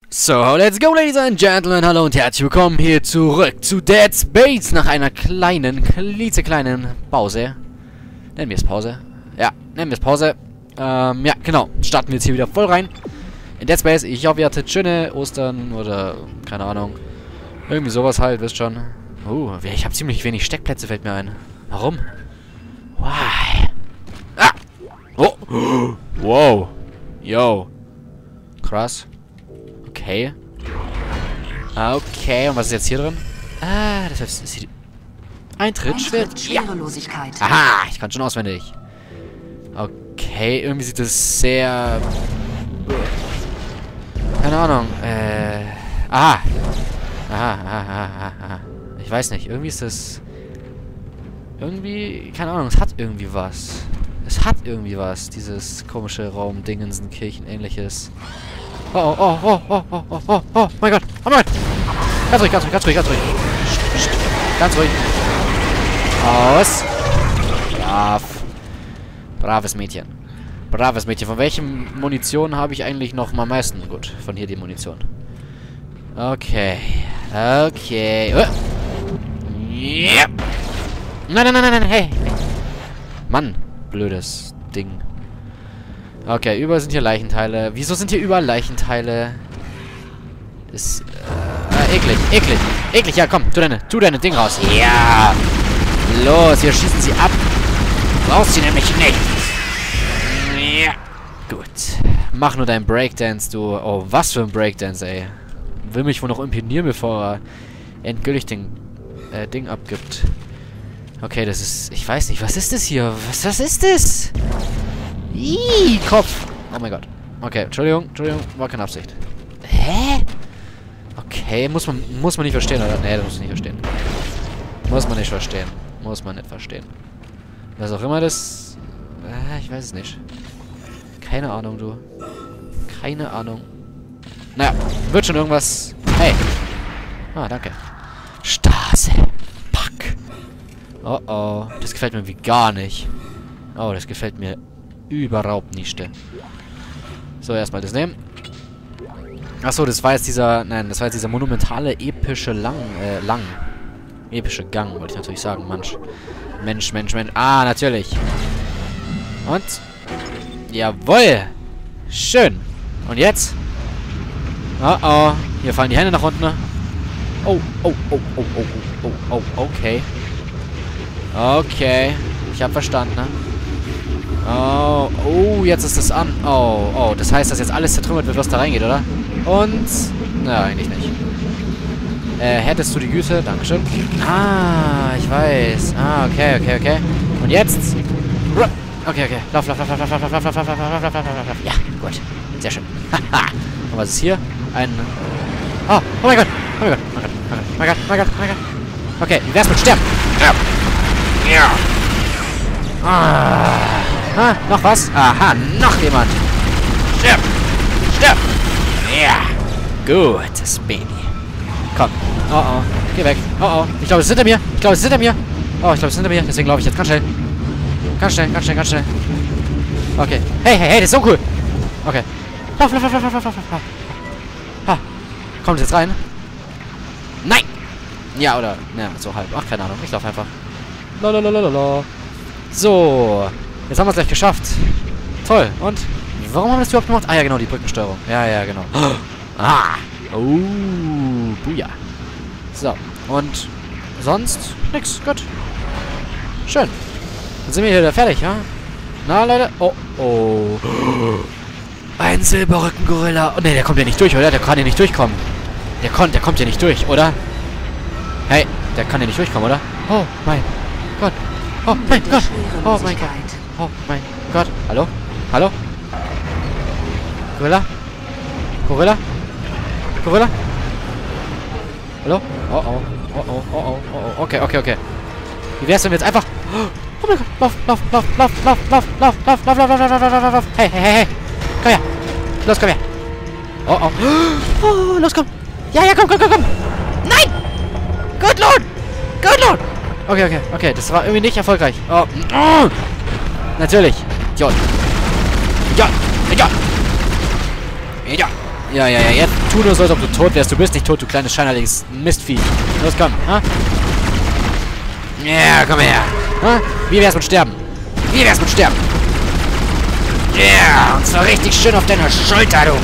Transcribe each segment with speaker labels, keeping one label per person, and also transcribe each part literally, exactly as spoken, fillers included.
Speaker 1: So, let's go, Ladies and Gentlemen. Hallo und herzlich willkommen hier zurück zu Dead Space nach einer kleinen, klitzekleinen Pause. Nennen wir es Pause. Ja, nennen wir es Pause. Ähm, ja, genau. Starten wir jetzt hier wieder voll rein in Dead Space. Ich hoffe, ihr hattet schöne Ostern oder, keine Ahnung, irgendwie sowas halt, wisst schon. Uh, ich habe ziemlich wenig Steckplätze, fällt mir ein. Warum? Why? Ah! Oh! Wow! Yo! Krass. Okay. Okay, und was ist jetzt hier drin? Ah, das ist die Eintritt.
Speaker 2: Eintritt, Schwerelosigkeit.
Speaker 1: Aha, ich kann schon auswendig. Okay, irgendwie sieht das sehr... Keine Ahnung. Äh... Aha. Aha, aha, aha, aha. Ich weiß nicht, irgendwie ist das... Irgendwie... Keine Ahnung, es hat irgendwie was. Es hat irgendwie was, dieses komische Raum-Dingensen, Kirchen-ähnliches. Oh, oh, oh, oh, oh, oh, oh, oh, mein Gott, oh mein Gott. Ganz ruhig, ganz ruhig, ganz ruhig, ganz ruhig. Ganz ruhig. Aus. Brav. Braves Mädchen. Braves Mädchen. Von welchem Munition habe ich eigentlich noch am meisten? Gut, von hier die Munition. Okay. Okay. Oh. Yep. Nein, nein, nein, nein, nein, hey. Mann, blödes Ding. Okay, überall sind hier Leichenteile. Wieso sind hier überall Leichenteile? Ist, äh, eklig, eklig, eklig. Ja, komm, tu deine, tu deine Ding raus. Ja! Los, hier schießen sie ab. Brauchst sie nämlich nicht. Ja. Gut. Mach nur deinen Breakdance, du. Oh, was für ein Breakdance, ey. Will mich wohl noch imponieren, bevor er endgültig den, äh, Ding abgibt. Okay, das ist, ich weiß nicht, was ist das hier? Was, was ist das? Ih, Kopf. Oh mein Gott. Okay, Entschuldigung, Entschuldigung, war keine Absicht. Hä? Okay, muss man, muss man nicht verstehen, oder? Nee, das muss man nicht verstehen. Muss man nicht verstehen. Muss man nicht verstehen. Was auch immer das... Äh, ich weiß es nicht. Keine Ahnung, du. Keine Ahnung. Naja, wird schon irgendwas... Hey. Ah, danke. Stase. Pack. Oh, oh. Das gefällt mir wie gar nicht. Oh, das gefällt mir überhaupt nicht. So, erstmal das nehmen. Achso, das war jetzt dieser... Nein, das war jetzt dieser monumentale, epische Lang... Äh, Lang. Epische Gang, wollte ich natürlich sagen. Mensch. Mensch, Mensch, Mensch. Ah, natürlich. Und... Jawohl! Schön! Und jetzt? Oh, oh. Hier fallen die Hände nach unten. Oh, oh, oh, oh, oh, oh, oh, oh, okay. Okay. Ich hab verstanden, ne? Oh, oh, jetzt ist es an. Oh, oh, das heißt, dass jetzt alles zertrümmert wird, was da reingeht, oder? Und... Na, eigentlich nicht. Äh, hättest du die Güte? Dankeschön. Ah, ich weiß. Ah, okay, okay, okay. Und jetzt... Okay, okay. Lauf, lauf, lauf, lauf, lauf, lauf, lauf, lauf, lauf, lauf, lauf, lauf, lauf, lauf. Ja, gut. Sehr schön. Haha. Und was ist hier? Ein... Oh, oh mein Gott. Oh mein Gott, oh mein Gott, oh mein Gott, oh mein Gott, oh mein Gott. Okay, wie wär's mit Sterben? Sterben. Ja. Ah... Ah, noch was? Aha, noch jemand. Stirb! Stirb! Ja! Gutes Baby. Komm. Oh, oh. Geh weg. Oh, oh. Ich glaube, es ist hinter mir. Ich glaube, es ist hinter mir. Oh, ich glaube, es ist hinter mir. Deswegen laufe ich jetzt ganz schnell. Ganz schnell, ganz schnell, ganz schnell. Okay. Hey, hey, hey, das ist so cool. Okay. Lauf, lauf, lauf, lauf, lauf, lauf, lauf. Ha. Kommt jetzt rein? Nein! Ja, oder... Ja, so halb. Ach, keine Ahnung. Ich laufe einfach. Lalalala. So. Jetzt haben wir es gleich geschafft. Toll. Und? Warum haben wir das überhaupt gemacht? Ah ja, genau, die Brückensteuerung. Ja, ja, genau. Ah. Oh. Buja. So. Und sonst nix. Gut. Schön. Dann sind wir hier wieder fertig, ja? Na, Leute. Oh. Oh. Ein Silberrücken-Gorilla. Oh, ne, der kommt ja nicht durch, oder? Der kann ja nicht durchkommen. Der kommt, der kommt ja nicht durch, oder? Hey, der kann ja nicht durchkommen, oder? Oh, mein Gott. Oh, mein Gott. Oh, mein Gott. Oh mein Gott. Hallo? Hallo? Gorilla? Gorilla? Gorilla? Hallo? Oh oh. Oh oh. Oh oh. Oh oh. Okay, okay, okay. Wie wär's, wenn wir jetzt einfach... Oh mein Gott. Lauf, lauf, lauf, lauf, lauf, lauf, lauf, lauf, lauf, lauf, lauf, lauf, lauf, lauf, lauf. Hey, hey, hey, hey. Komm her. Los, komm her. Oh oh. Oh, los, komm. Ja, ja, komm, komm, komm, komm. Nein! Good Lord! Good Lord! Okay, okay, okay. Das war irgendwie nicht erfolgreich. Oh. Oh. Natürlich. Idiot. Idiot. Idiot. Idiot. Ja, ja, ja, jetzt tu nur so, als ob du tot wärst. Du bist nicht tot, du kleines scheinheiliges Mistvieh. Los, komm, ha? Ja, komm her. Ha? Wie wär's mit Sterben? Wie wär's mit Sterben? Ja, und zwar richtig schön auf deiner Schulter, du.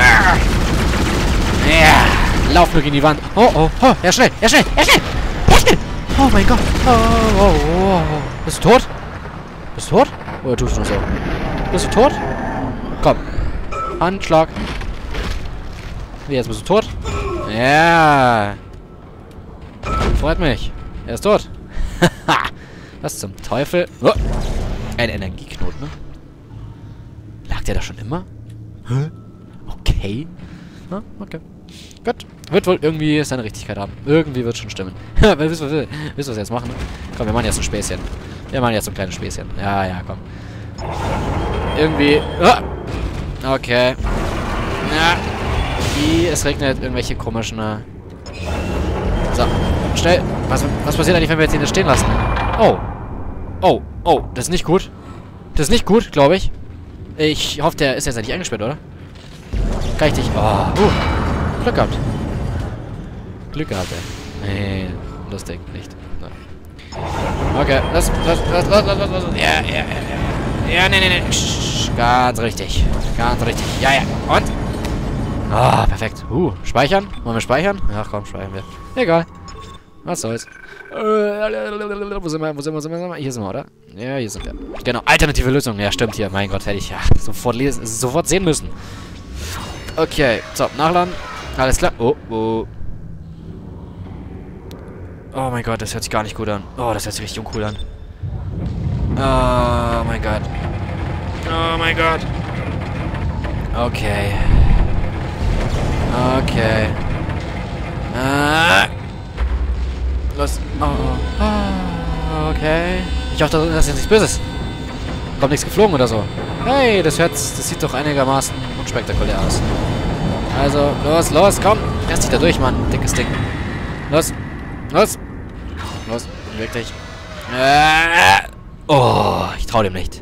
Speaker 1: Ja, lauf nur gegen die Wand. Oh, oh, oh, ja, schnell, ja, schnell, ja, schnell, ja, schnell. Oh mein Gott. Oh, oh, oh, oh. Bist du tot? Bist du tot? Oder tust du nur so? Bist du tot? Komm. Handschlag. Wie, jetzt bist du tot? Ja. Freut mich. Er ist tot. Was zum Teufel? Oh. Ein Energieknoten, ne? Lag der da schon immer? Hä? Okay. Na, okay. Gut. Wird wohl irgendwie seine Richtigkeit haben. Irgendwie wird schon stimmen. Wisst ihr, was wir jetzt machen? Ne? Komm, wir machen jetzt ein Späßchen. Wir machen jetzt so ein kleines Späßchen. Ja, ja, komm. Irgendwie... Oh. Okay. Ja. Die, es regnet irgendwelche komischen... Äh so. Schnell. Was, was passiert eigentlich, wenn wir jetzt hier stehen lassen? Oh. Oh. Oh. Das ist nicht gut. Das ist nicht gut, glaube ich. Ich hoffe, der ist jetzt nicht eingesperrt, oder? Kann ich dich... Oh. Uh. Glück gehabt. Glück gehabt, ey. Nee. Lustig. Nicht. Nein. Okay. Lass, lass, lass, lass, lass, lass, lass. Ja, ja, ja, ja. Ja, nee, nee, nee. Sch, ganz richtig. Ganz richtig. Ja, ja. Und? Ah, oh, perfekt. Uh, speichern? Wollen wir speichern? Ach komm, speichern wir. Egal. Was soll's. Äh, wo sind wir? Wo sind wir? Wo sind wir? Hier sind wir, oder? Ja, hier sind wir. Genau, alternative Lösung. Ja, stimmt hier. Mein Gott, hätte ich ja sofort lesen, sofort sehen müssen. Okay, so, nachladen. Alles klar. Oh, oh. Oh mein Gott, das hört sich gar nicht gut an. Oh, das hört sich richtig uncool an. Oh mein Gott. Oh mein Gott. Okay. Okay. Ah. Los. Oh. Oh. Okay. Ich hoffe, das ist jetzt nichts Böses. Kommt nichts geflogen oder so. Hey, das hört, das sieht doch einigermaßen unspektakulär aus. Also, los, los, komm. Lass dich da durch, Mann. Dickes Ding. Los. Los. Los. Wirklich. Äh. Oh, ich trau dem nicht.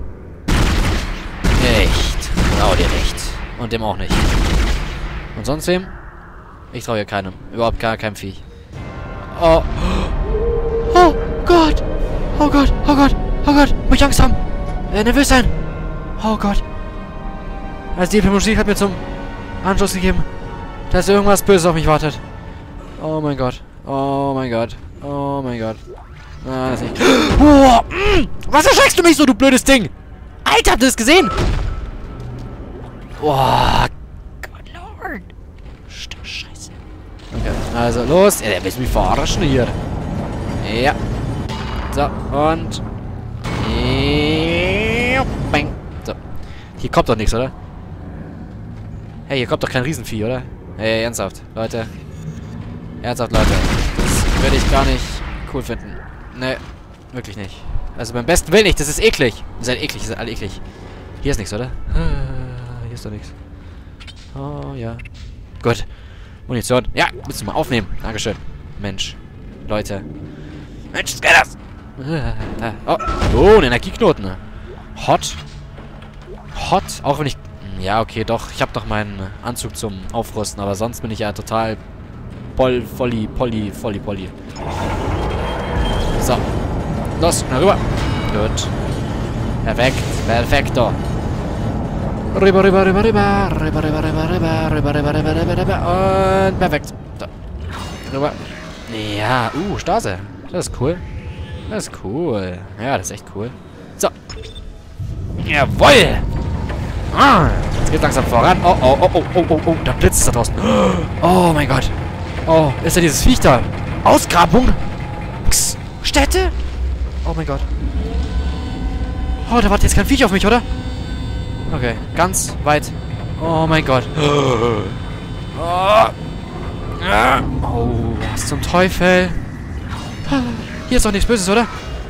Speaker 1: Nicht. Trau dir nicht. Und dem auch nicht. Und sonst wem? Ich traue hier keinem. Überhaupt gar keinem Viech. Oh. Oh Gott. Oh Gott. Oh Gott. Oh Gott. Muss ich Angst haben. Äh, nervös sein. Oh Gott. Also die Musik hat mir zum Anschluss gegeben, dass irgendwas Böses auf mich wartet. Oh mein Gott. Oh mein Gott. Oh mein Gott. Ah, das ist nicht... Oh, mm, was erschreckst du mich so, du blödes Ding? Alter, habt ihr das gesehen? Boah. Gott, Lord. Scheiße. Okay, also los. Ja, der will mich verarschen hier. Ja. So, und... Ja, bang. So. Hier kommt doch nichts, oder? Hey, hier kommt doch kein Riesenvieh, oder? Hey, ernsthaft, Leute. Ernsthaft, Leute. Das würde ich gar nicht cool finden. Ne, wirklich nicht. Also beim besten Willen nicht, das ist eklig. Ihr seid eklig, ihr seid alle eklig. Hier ist nichts, oder? Hier ist doch nichts. Oh, ja. Gut. Munition. Ja, müssen wir mal aufnehmen. Dankeschön. Mensch. Leute. Mensch, was geht das? Oh, oh, ein Energieknoten. Hot. Hot. Auch wenn ich... Ja, okay, doch. Ich habe doch meinen Anzug zum Aufrüsten, aber sonst bin ich ja total... Pol, Volli, Polli, Volli, Polli. So. Los, na rüber. Gut. Perfekt. Perfekto. Rüber, rüber, rüber, rüber. Rüber, rüber, rüber, rüber. Rüber, rüber, rüber, rüber, rüber. Und perfekt. So. Rüber. Ja, uh, Stase. Das ist cool. Das ist cool. Ja, das ist echt cool. So. Jawoll! Ah, jetzt geht's langsam voran. Oh, oh, oh, oh, oh, oh, oh. Da blitzt es da draußen. Oh mein Gott. Oh, ist da dieses Viech da? Ausgrabung? Psst. Städte? Oh mein Gott. Oh, da wartet jetzt kein Viech auf mich, oder? Okay, ganz weit. Oh mein Gott. Oh, oh was zum Teufel? Hier ist doch nichts Böses, oder?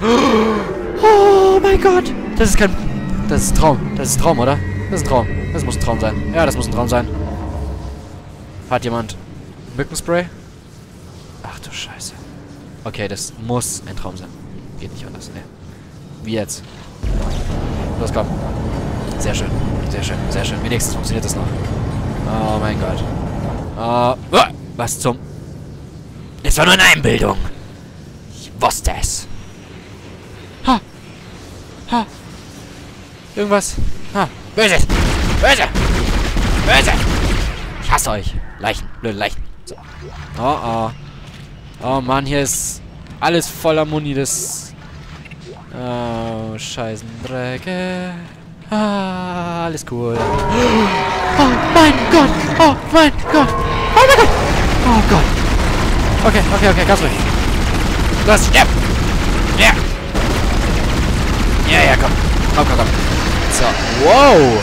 Speaker 1: Oh mein Gott. Das ist kein... Das ist ein Traum. Das ist ein Traum, oder? Das ist ein Traum. Das muss ein Traum sein. Ja, das muss ein Traum sein. Hat jemand Mückenspray? Ach du Scheiße. Okay, das muss ein Traum sein. Geht nicht anders. Nee. Wie jetzt? Los, komm. Sehr schön. Sehr schön. Sehr schön. Wenigstens funktioniert das noch. Oh mein Gott. Oh, uh, was zum... Es war nur eine Einbildung. Ich wusste es. Ha. Ha. Irgendwas. Ha. Böse. Böse. Böse. Ich hasse euch. Leichen. Blöde Leichen. So. Oh, oh. Oh Mann, hier ist alles voller Muni. Das... Oh, Scheißendrecke. Ah, alles cool. Oh mein Gott. Oh mein Gott. Oh mein Gott. Oh Gott. Okay, okay, okay, ganz ruhig. Los, sterb! Ja! Ja, ja, komm. Komm, komm, komm. So, wow!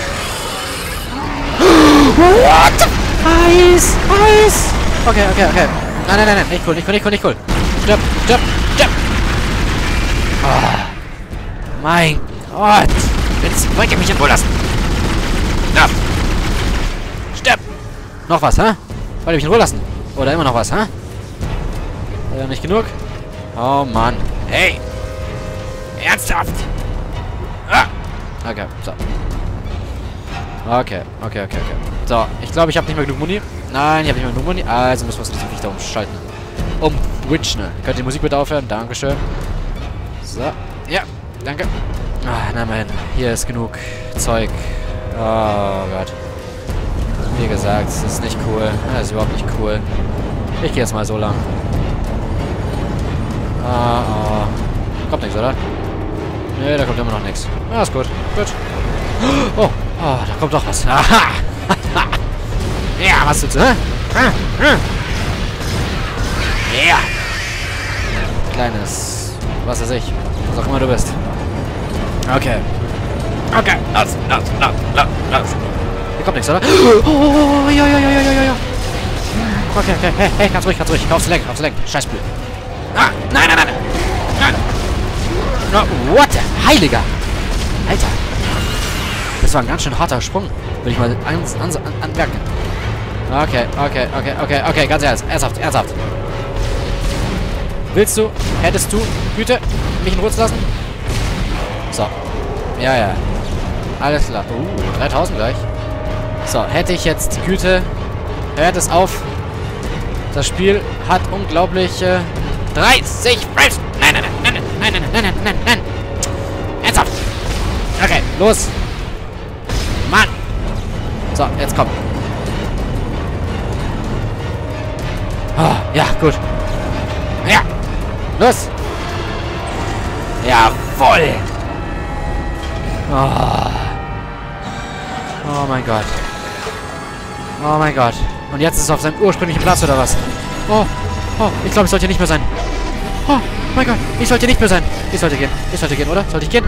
Speaker 1: What? Eis! Eis! Okay, okay, okay. Nein, nein, nein, nein. Nicht cool, nicht cool, nicht cool, nicht cool. Stirb, stirb, stirb! Oh, mein Gott! Jetzt wollt ihr mich in Ruhe lassen! Na! Stirb! Noch was, hä? Wollt ihr mich in Ruhe lassen? Oder immer noch was, hä? Ja, nicht genug? Oh, Mann. Hey! Ernsthaft! Ah! Okay, so. Okay, okay, okay, okay. So, ich glaube, ich habe nicht mehr genug Muni. Nein, ich habe nicht mehr genug Muni. Also müssen wir uns diesen Viech da umschalten. Umwitchen. Könnt ihr die Musik bitte aufhören? Dankeschön. So. Ja, danke. Ah, nein, mein. Hier ist genug Zeug. Oh Gott. Wie gesagt, es ist nicht cool. Das ist überhaupt nicht cool. Ich gehe jetzt mal so lang. Ah, oh. Kommt nichts, oder? Nee, da kommt immer noch nichts. Ah, ist gut. Gut. Oh, oh, da kommt doch was. Aha! Ja, was willst du, hä? Ja! Kleines, was weiß ich. Was auch immer du bist. Okay. Okay, los, los, los, los, los. Hier kommt nichts, oder? Oh, ja, ja, ja, ja, ja, ja. Okay, okay, hey, hey, ganz ruhig, ganz ruhig. Aufs Lenk, aufs Lenk. Scheißblöd. Ah, nein, nein, nein, nein. No, what the Heiliger? Alter. Das war ein ganz schön harter Sprung. Will ich mal ans, ans, an, anmerken. Okay, okay, okay, okay, okay, ganz ernst. Ernsthaft, ernsthaft. Willst du, hättest du, Güte, mich in Ruhe zu lassen? So. Ja, ja. Alles klar. Uh, dreitausend gleich. So, hätte ich jetzt die Güte. Hört es auf. Das Spiel hat unglaubliche dreißig Frames. Nein, nein, nein, nein, nein, nein, nein, nein, nein, nein. Ernsthaft. Okay, los. Mann. So, jetzt komm. Oh, ja, gut. Ja. Los. Jawohl. Oh. Oh mein Gott. Oh mein Gott. Und jetzt ist es auf seinem ursprünglichen Platz, oder was? Oh. Oh, ich glaube, ich sollte hier nicht mehr sein. Oh, mein Gott. Ich sollte nicht mehr sein. Ich sollte gehen. Ich sollte gehen, oder? Sollte ich gehen?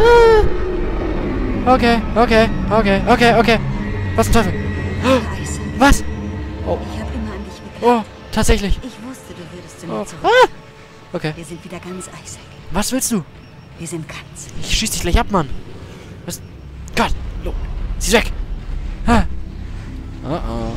Speaker 1: Okay, okay, okay, okay, okay. Was zum Teufel? Was? Oh.
Speaker 2: Ich habe immer an dich geglaubt.
Speaker 1: Oh, tatsächlich.
Speaker 2: Ich wusste, du würdest zu
Speaker 1: Oh.
Speaker 2: mir zurück.
Speaker 1: Ah. Okay.
Speaker 2: Wir sind wieder ganz Isaac.
Speaker 1: Was willst du?
Speaker 2: Wir sind ganz.
Speaker 1: Ich schieß dich gleich ab, Mann. Was? Gott. Lo. Sie ist weg. Ah. Oh, oh.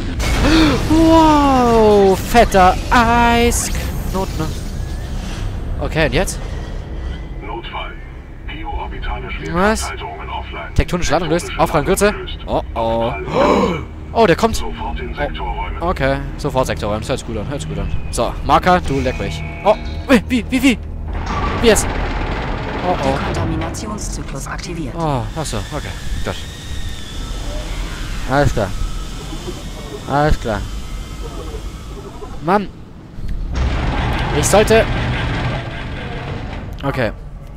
Speaker 1: Wow. Fetter Eisknoten. Okay, und jetzt?
Speaker 3: Notfall. Bioorbitale
Speaker 1: Was?
Speaker 3: Schwerkrafthalterungen offline.
Speaker 1: Tektonische Ladung löst. Aufgaben Kürze. Oh, oh. Oh, der kommt.
Speaker 3: Sofort in Sektorräume.
Speaker 1: Okay, sofort Sektorräumen. Das hört sich gut an. Hört sich gut an. So, Marker, du leck mich. Oh, wie, wie, wie, wie? Wie jetzt? Oh, oh.
Speaker 2: Kontaminationszyklus aktiviert.
Speaker 1: Oh, achso, okay. Gut. Alles klar. Alles klar. Mann. Ich sollte... Okay.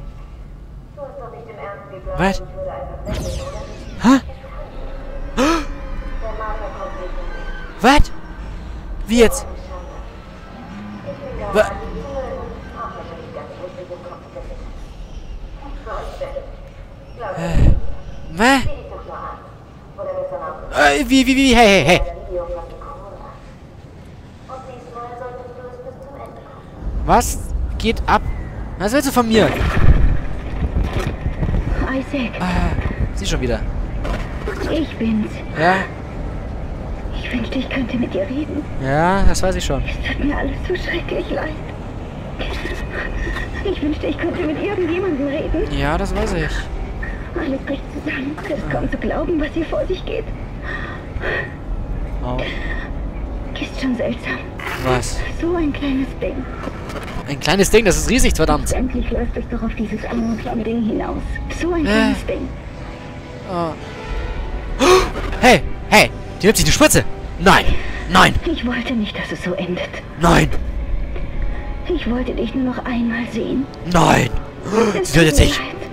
Speaker 1: Was? Hä? Was? Wie jetzt? Was? Äh, was? Äh, wie, wie, wie? Hey, hey, hey. Was geht ab? Was willst du von mir?
Speaker 4: Isaac,
Speaker 1: Ah, sie schon wieder.
Speaker 4: ich bin's.
Speaker 1: Ja,
Speaker 4: Ich wünschte, ich könnte mit dir reden.
Speaker 1: ja, das weiß ich schon.
Speaker 4: Es tut mir alles so schrecklich leid. Ich wünschte, ich könnte mit irgendjemandem reden.
Speaker 1: Ja, das weiß ich.
Speaker 4: Alles bricht zusammen. Es ist kaum zu glauben, was hier vor sich geht.
Speaker 1: Oh.
Speaker 4: Ist schon seltsam.
Speaker 1: Was?
Speaker 4: So ein kleines Ding.
Speaker 1: Ein kleines Ding, das ist riesig, verdammt.
Speaker 4: Endlich läuft es doch auf dieses arme kleine Ding hinaus. So ein
Speaker 1: Äh.
Speaker 4: kleines Ding.
Speaker 1: Oh. Hey, hey, die nimmt sich eine Spritze. Nein, nein,
Speaker 4: Ich wollte nicht, dass es so endet.
Speaker 1: nein,
Speaker 4: Ich wollte dich nur noch einmal sehen.
Speaker 1: nein.
Speaker 4: Es
Speaker 1: Sie tötet
Speaker 4: tut mir
Speaker 1: sich.
Speaker 4: leid.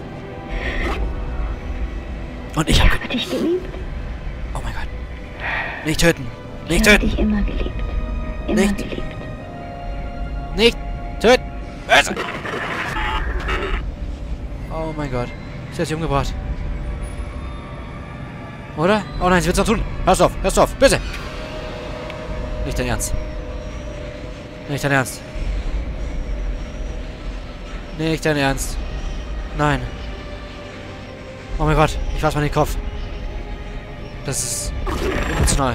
Speaker 1: Und ich
Speaker 4: Ich
Speaker 1: hab...
Speaker 4: habe dich geliebt.
Speaker 1: Oh mein Gott. Nicht töten. Nicht
Speaker 4: Ich habe
Speaker 1: töten.
Speaker 4: dich immer geliebt. Immer
Speaker 1: Nicht.
Speaker 4: geliebt.
Speaker 1: Nicht töten. Böse. Oh mein Gott. Sie hat sich umgebracht. Oder? Oh nein, sie wird es noch tun. Hörst auf, hörst auf. Böse. Nicht dein Ernst. Nicht dein Ernst. Nicht dein Ernst. Nein. Oh mein Gott, ich fasse mal den Kopf. Das ist emotional.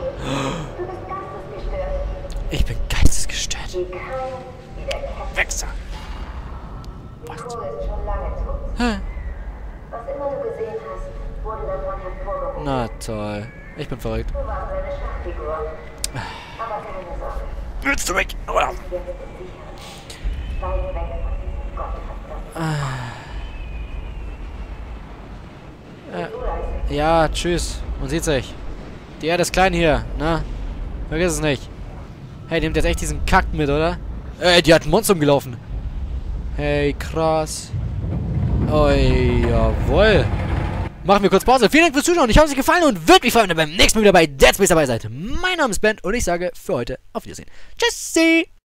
Speaker 1: Ich bin geistesgestört. Wechsel. Was? Hä?
Speaker 5: Was immer du gesehen hast, wurde davon hervorgehoben.
Speaker 1: Na toll. Ich bin verrückt.
Speaker 5: Du warst eine Schachfigur. Aber keine Sorge,
Speaker 1: Willst du weg? Oder?
Speaker 5: jetzt ist sicher. Weit weg von diesem Gottverdammten.
Speaker 1: Ja, tschüss. Man sieht sich. Die Erde ist klein hier, ne? Vergiss es nicht. Hey, die nimmt jetzt echt diesen Kack mit, oder? Ey, die hat ein Monster umgelaufen. Hey, krass. Oi, jawohl. Machen wir kurz Pause. Vielen Dank fürs Zuschauen. Ich hoffe, es hat euch gefallen und würde mich freuen, wenn ihr beim nächsten Mal wieder bei Dead Space dabei seid. Mein Name ist Ben und ich sage für heute auf Wiedersehen. Tschüssi!